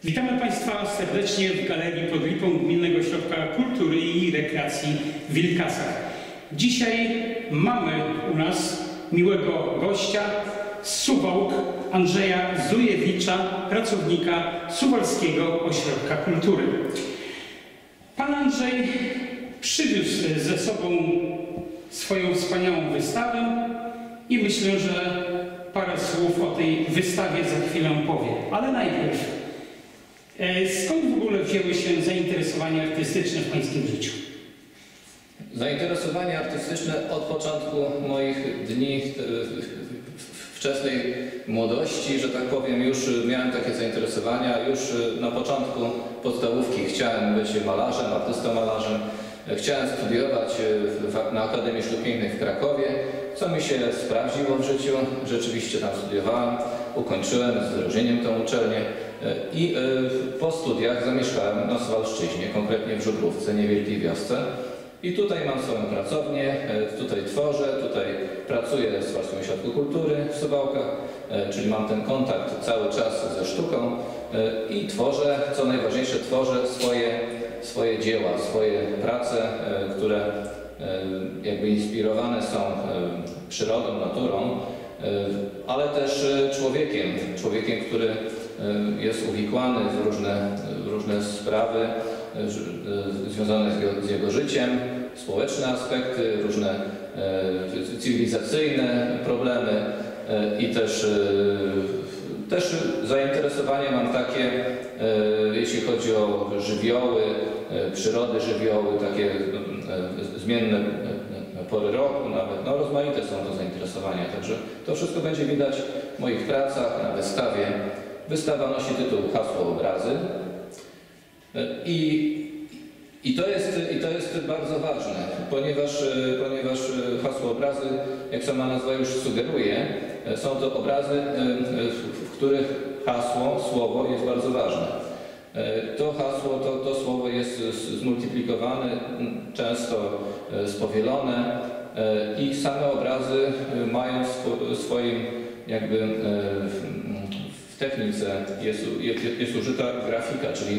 Witamy Państwa serdecznie w Galerii pod Lipą Gminnego Ośrodka Kultury i Rekreacji w Wilkasach. Dzisiaj mamy u nas miłego gościa z Suwałk, Andrzeja Zujewicza, pracownika Suwalskiego Ośrodka Kultury. Pan Andrzej przywiózł ze sobą swoją wspaniałą wystawę i myślę, że parę słów o tej wystawie za chwilę powie. Ale najpierw, skąd w ogóle wzięły się zainteresowania artystyczne w Pańskim życiu? Zainteresowania artystyczne od początku moich dni wczesnej młodości, że tak powiem, już miałem takie zainteresowania. Już na początku podstawówki chciałem być malarzem, artystą malarzem. Chciałem studiować na Akademii Sztuk Pięknych w Krakowie, co mi się sprawdziło w życiu. Rzeczywiście tam studiowałem, ukończyłem z wyróżnieniem tę uczelnię i po studiach zamieszkałem na Suwalszczyźnie, konkretnie w Żubrówce, niewielkiej wiosce. I tutaj mam swoją pracownię, tutaj tworzę, tutaj pracuję w Suwalskim Ośrodku Kultury w Suwałkach, czyli mam ten kontakt cały czas ze sztuką i tworzę, co najważniejsze, tworzę swoje dzieła, swoje prace, które jakby inspirowane są przyrodą, naturą, ale też człowiekiem, który jest uwikłany w różne sprawy związane z jego życiem, społeczne aspekty, różne cywilizacyjne problemy i też zainteresowanie mam takie, jeśli chodzi o żywioły, przyrody żywioły, takie zmienne pory roku nawet, no rozmaite są to zainteresowania, także to wszystko będzie widać w moich pracach, na wystawie. Wystawa nosi tytuł Hasło obrazy i to jest bardzo ważne, ponieważ hasło obrazy, jak sama nazwa już sugeruje, są to obrazy, w których hasło, słowo jest bardzo ważne. To hasło, to słowo jest zmultiplikowane, często spowielone i same obrazy mają w swoim jakby w technice jest użyta grafika, czyli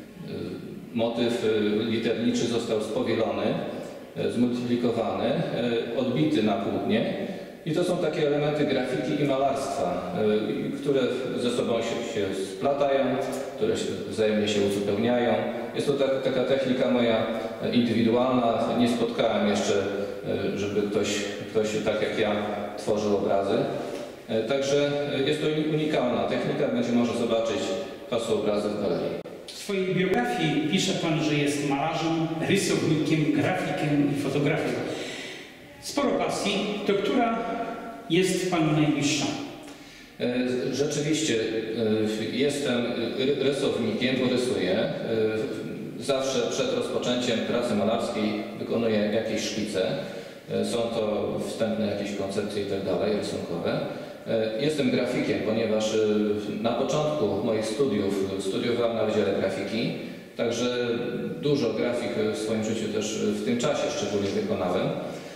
motyw literniczy został spowielony, zmultiplikowany, odbity na płótnie i to są takie elementy grafiki i malarstwa, które ze sobą się splatają, które wzajemnie się uzupełniają. Jest to taka technika moja indywidualna. Nie spotkałem jeszcze, żeby ktoś tak jak ja tworzył obrazy. Także jest to unikalna technika, będzie można zobaczyć hasło obrazy w galerii. W swojej biografii pisze Pan, że jest malarzem, rysownikiem, grafikiem i fotografem. Sporo pasji, to która jest Panu najbliższa? Rzeczywiście jestem rysownikiem, bo rysuję. Zawsze przed rozpoczęciem pracy malarskiej wykonuję jakieś szkice. Są to wstępne jakieś koncepcje i tak dalej, rysunkowe. Jestem grafikiem, ponieważ na początku moich studiów studiowałem na Wydziale Grafiki, także dużo grafik w swoim życiu też w tym czasie szczególnie wykonałem.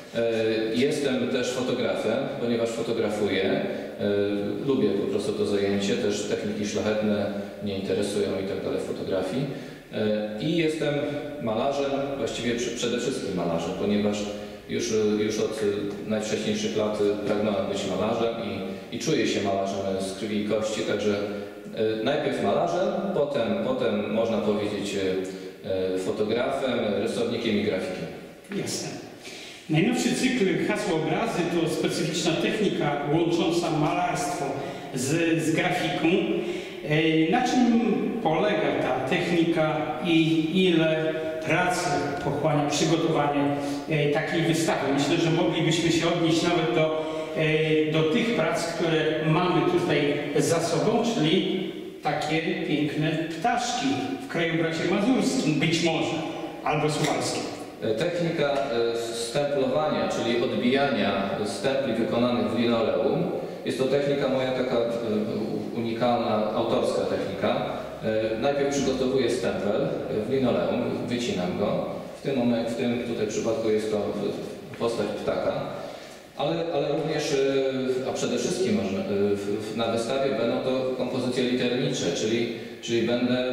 Jestem też fotografem, ponieważ fotografuję. Lubię po prostu to zajęcie, też techniki szlachetne mnie interesują i tak dalej w fotografii. I jestem malarzem, właściwie przede wszystkim malarzem, ponieważ już od najwcześniejszych lat pragnąłem być malarzem i czuję się malarzem z krwi i kości, także najpierw malarzem, potem można powiedzieć fotografem, rysownikiem i grafikiem. Jasne. Najnowszy cykl Hasło obrazy to specyficzna technika łącząca malarstwo z grafiką. Na czym polega ta technika i ile pracy pochłania przygotowanie takiej wystawy? Myślę, że moglibyśmy się odnieść nawet do tych prac, które mamy tutaj za sobą, czyli takie piękne ptaszki w krajobrazie mazurskim, być może, albo suwalskim. Technika stemplowania, czyli odbijania stempli wykonanych w linoleum, jest to technika moja taka unikalna, autorska technika. Najpierw przygotowuję stempel w linoleum, wycinam go. W tym tutaj przypadku jest to postać ptaka. Ale również, a przede wszystkim na wystawie będą to kompozycje liternicze, czyli czyli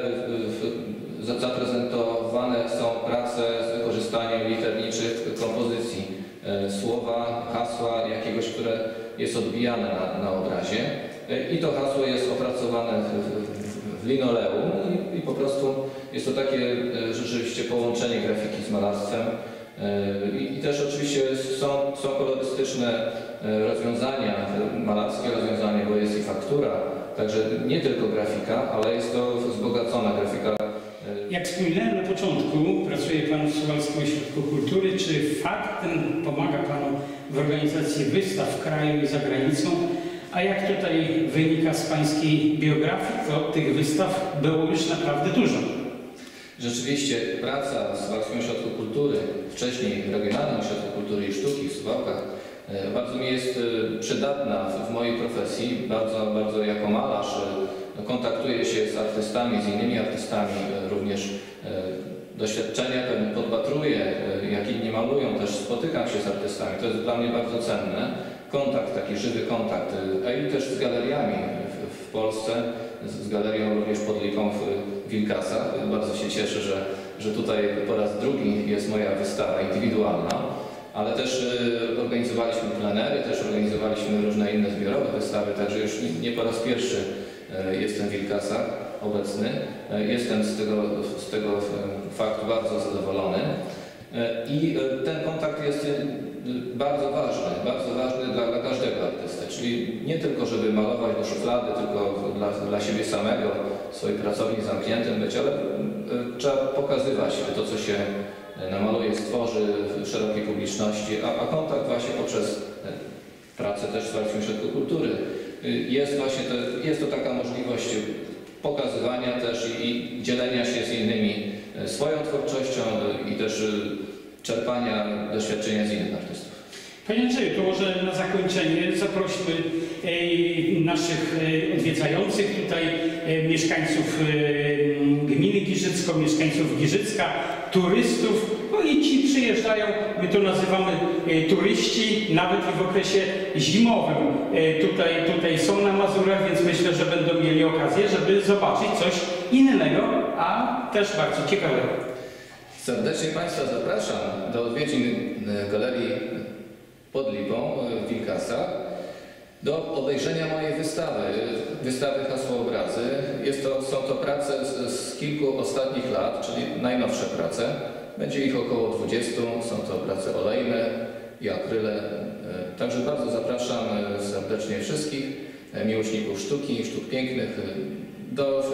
zaprezentowane są prace z wykorzystaniem literniczych kompozycji, słowa, hasła jakiegoś, które jest odbijane na obrazie i to hasło jest opracowane w linoleum i po prostu jest to takie rzeczywiście połączenie grafiki z malarstwem. I też oczywiście są kolorystyczne rozwiązania, malarskie rozwiązania, bo jest i faktura, także nie tylko grafika, ale jest to wzbogacona grafika. Jak wspominałem na początku, pracuje Pan w Suwalskim Ośrodku Kultury. Czy fakt ten pomaga Panu w organizacji wystaw w kraju i za granicą? A jak tutaj wynika z Pańskiej biografii, to tych wystaw było już naprawdę dużo. Rzeczywiście praca w Suwalskim Ośrodku Kultury, wcześniej Regionalnym Ośrodku Kultury i Sztuki w Suwałkach, bardzo mi jest przydatna w mojej profesji. Bardzo jako malarz kontaktuję się z artystami, z innymi artystami, również doświadczenia pewnie podpatruję, jak inni malują, też spotykam się z artystami. To jest dla mnie bardzo cenne. Kontakt, taki żywy kontakt, a i też z galeriami w Polsce, z galerią również pod Lipą w Wilkasach. Bardzo się cieszę, że tutaj po raz drugi jest moja wystawa indywidualna, ale też organizowaliśmy plenery, też organizowaliśmy różne inne zbiorowe wystawy, także już nie po raz pierwszy jestem w Wilkasach obecny. Jestem z tego faktu bardzo zadowolony i ten kontakt jest bardzo ważny dla każdego artysty, czyli nie tylko, żeby malować do szuflady, tylko dla siebie samego, w swojej pracowni zamkniętym być, ale trzeba pokazywać to, co się namaluje, stworzy w szerokiej publiczności, a kontakt właśnie poprzez pracę też w Suwalskim Ośrodku Kultury jest to taka możliwość pokazywania też i dzielenia się z innymi swoją twórczością i też czerpania doświadczenia z innych artystów. Panie Andrzeju, to może na zakończenie zaprośmy naszych odwiedzających tutaj mieszkańców gminy Giżycko, mieszkańców Giżycka, turystów, no i ci przyjeżdżają, my to nazywamy turyści, nawet i w okresie zimowym tutaj są na Mazurach, więc myślę, że będą mieli okazję, żeby zobaczyć coś innego, a też bardzo ciekawego. Serdecznie Państwa zapraszam do odwiedzin Galerii pod Lipą w Wilkasach, do obejrzenia mojej wystawy Hasłoobrazy. Są to prace z kilku ostatnich lat, czyli najnowsze prace. Będzie ich około 20, są to prace olejne i akryle. Także bardzo zapraszam serdecznie wszystkich miłośników sztuki, sztuk pięknych do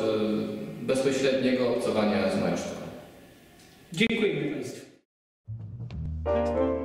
bezpośredniego obcowania z moją sztuką. Dziękujemy Państwu.